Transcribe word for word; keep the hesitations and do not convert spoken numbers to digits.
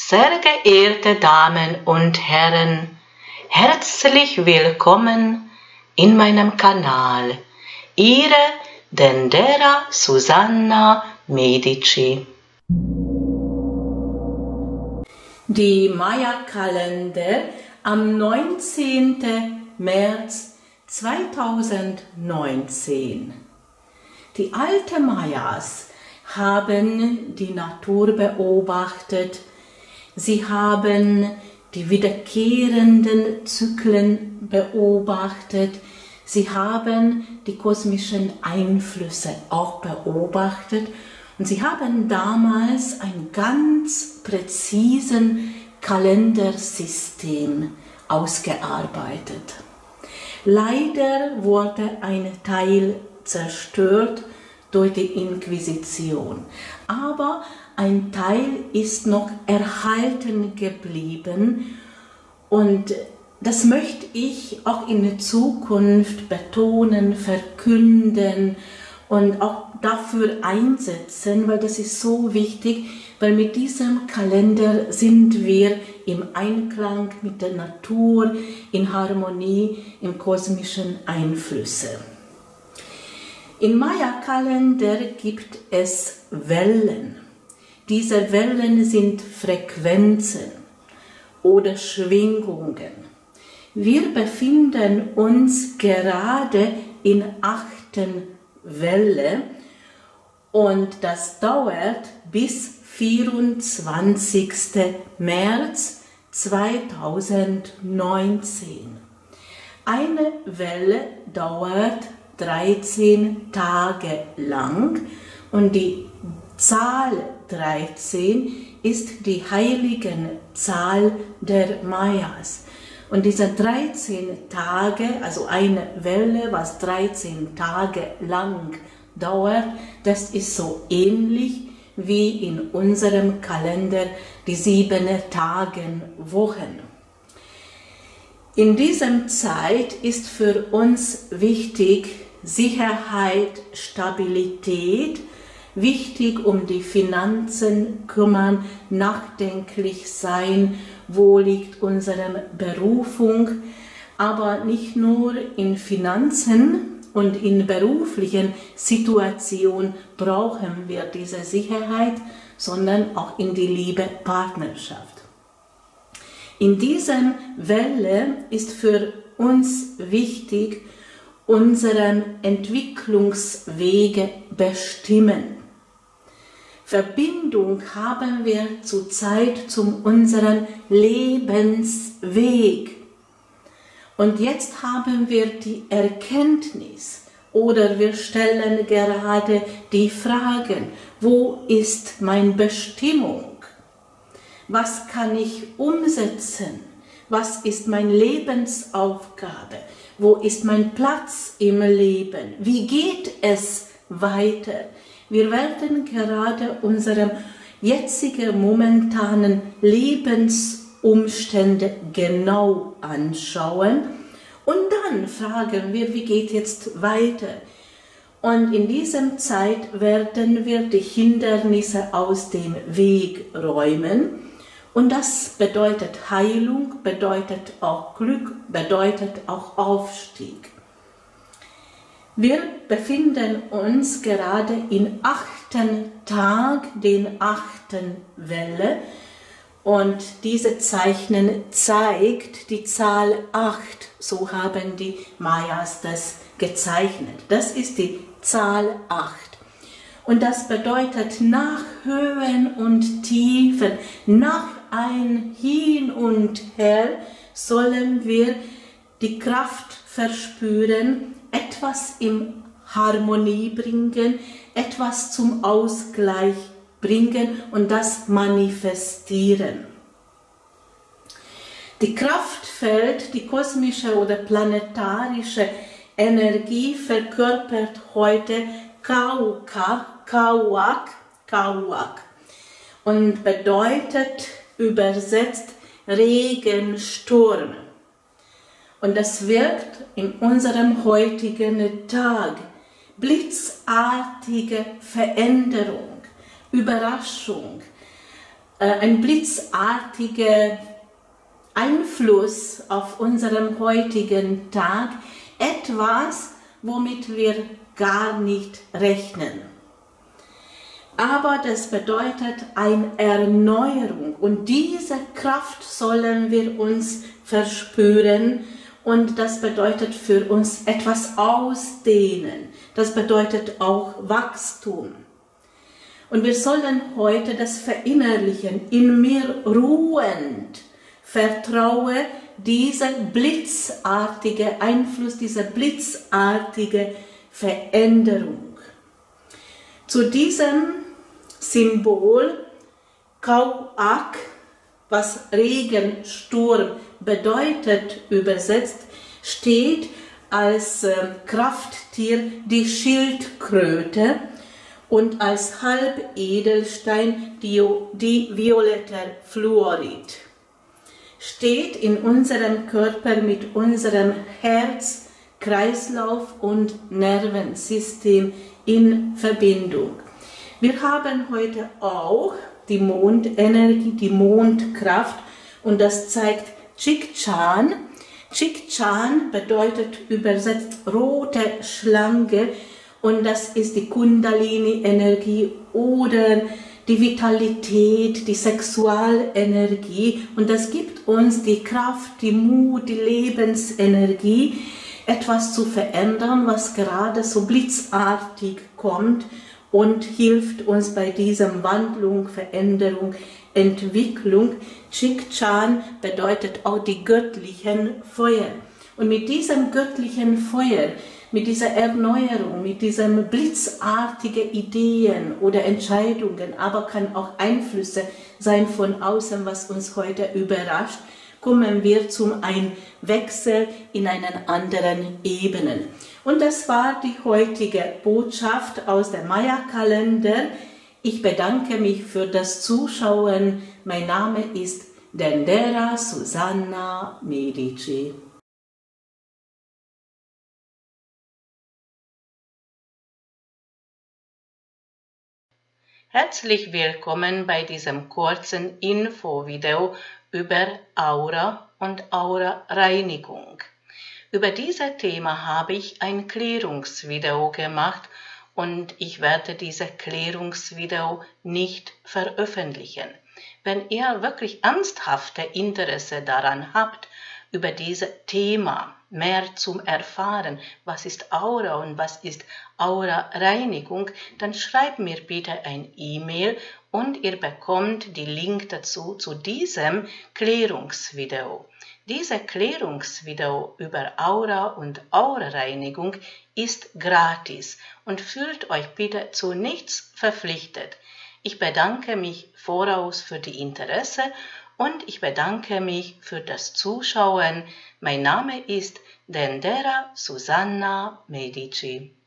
Sehr geehrte Damen und Herren, herzlich willkommen in meinem Kanal. Ihre Dendera Susanna Medici. Die Maya-Kalender am neunzehnten März zweitausendneunzehn. Die alten Mayas haben die Natur beobachtet. Sie haben die wiederkehrenden Zyklen beobachtet. Sie haben die kosmischen Einflüsse auch beobachtet. Und sie haben damals ein ganz präzisen Kalendersystem ausgearbeitet. Leider wurde ein Teil zerstört durch die Inquisition, aber ein Teil ist noch erhalten geblieben und das möchte ich auch in der Zukunft betonen, verkünden und auch dafür einsetzen, weil das ist so wichtig, weil mit diesem Kalender sind wir im Einklang mit der Natur, in Harmonie, im kosmischen Einflüsse. Im Maya-Kalender gibt es Wellen. Diese Wellen sind Frequenzen oder Schwingungen. Wir befinden uns gerade in achten Welle und das dauert bis vierundzwanzigsten März zweitausendneunzehn. Eine Welle dauert dreizehn Tage lang und die Zahl dreizehn ist die heilige Zahl der Mayas. Und diese dreizehn Tage, also eine Welle, was dreizehn Tage lang dauert, das ist so ähnlich wie in unserem Kalender die sieben Tagenwochen. In dieser Zeit ist für uns wichtig Sicherheit, Stabilität, wichtig um die Finanzen kümmern, nachdenklich sein, wo liegt unsere Berufung, aber nicht nur in Finanzen und in beruflichen Situationen brauchen wir diese Sicherheit, sondern auch in die Liebe, Partnerschaft. In dieser Welle ist für uns wichtig, unseren Entwicklungswege bestimmen. Verbindung haben wir zurzeit zu unserem Lebensweg. Und jetzt haben wir die Erkenntnis oder wir stellen gerade die Fragen, wo ist meine Bestimmung? Was kann ich umsetzen? Was ist meine Lebensaufgabe? Wo ist mein Platz im Leben? Wie geht es weiter? Wir werden gerade unsere jetzigen momentanen Lebensumstände genau anschauen und dann fragen wir, wie geht jetzt weiter? Und in dieser Zeit werden wir die Hindernisse aus dem Weg räumen. Und das bedeutet Heilung, bedeutet auch Glück, bedeutet auch Aufstieg. Wir befinden uns gerade im achten Tag, den achten Welle. Und diese Zeichen zeigt die Zahl acht. So haben die Mayas das gezeichnet. Das ist die Zahl acht. Und das bedeutet nach Höhen und Tiefen, nach ein Hin und Her sollen wir die Kraft verspüren, etwas in Harmonie bringen, etwas zum Ausgleich bringen und das manifestieren. Die Kraftfeld, die kosmische oder planetarische Energie verkörpert heute Kauka, Kauak, Kauak und bedeutet übersetzt Regensturm. Und das wirkt in unserem heutigen Tag blitzartige Veränderung, Überraschung, äh, ein blitzartiger Einfluss auf unseren heutigen Tag, etwas, womit wir gar nicht rechnen. Aber das bedeutet eine Erneuerung und diese Kraft sollen wir uns verspüren und das bedeutet für uns etwas ausdehnen. Das bedeutet auch Wachstum. Und wir sollen heute das verinnerlichen, in mir ruhend vertraue dieser blitzartige Einfluss, diese blitzartige Veränderung. Zu diesem Symbol Kauak, was Regensturm bedeutet, übersetzt, steht als äh, Krafttier die Schildkröte und als Halbedelstein die, die violetter Fluorid. Steht in unserem Körper mit unserem Herz, Kreislauf und Nervensystem in Verbindung. Wir haben heute auch die Mondenergie, die Mondkraft und das zeigt Chikchan. Chikchan bedeutet übersetzt rote Schlange und das ist die Kundalini-Energie oder die Vitalität, die Sexualenergie und das gibt uns die Kraft, die Mut, die Lebensenergie, etwas zu verändern, was gerade so blitzartig kommt und hilft uns bei diesem Wandlung, Veränderung, Entwicklung. Chikchan bedeutet auch die göttlichen Feuer. Und mit diesem göttlichen Feuer, mit dieser Erneuerung, mit diesen blitzartigen Ideen oder Entscheidungen, aber kann auch Einflüsse sein von außen, was uns heute überrascht, kommen wir zum ein Wechsel in einen anderen Ebenen. Und das war die heutige Botschaft aus dem Maya-Kalender. Ich bedanke mich für das Zuschauen. Mein Name ist Dendera Susanna Medici. Herzlich willkommen bei diesem kurzen Infovideo über Aura und Aura-Reinigung. Über dieses Thema habe ich ein Klärungsvideo gemacht und ich werde dieses Klärungsvideo nicht veröffentlichen. Wenn ihr wirklich ernsthafte Interesse daran habt, über dieses Thema mehr zu erfahren, was ist Aura und was ist Aura-Reinigung, dann schreibt mir bitte ein E-Mail und ihr bekommt die Link dazu zu diesem Klärungsvideo. Dieses Klärungsvideo über Aura und Aura-Reinigung ist gratis und fühlt euch bitte zu nichts verpflichtet. Ich bedanke mich voraus für die Interesse und ich bedanke mich für das Zuschauen. Mein Name ist Dendera Susanna Medici.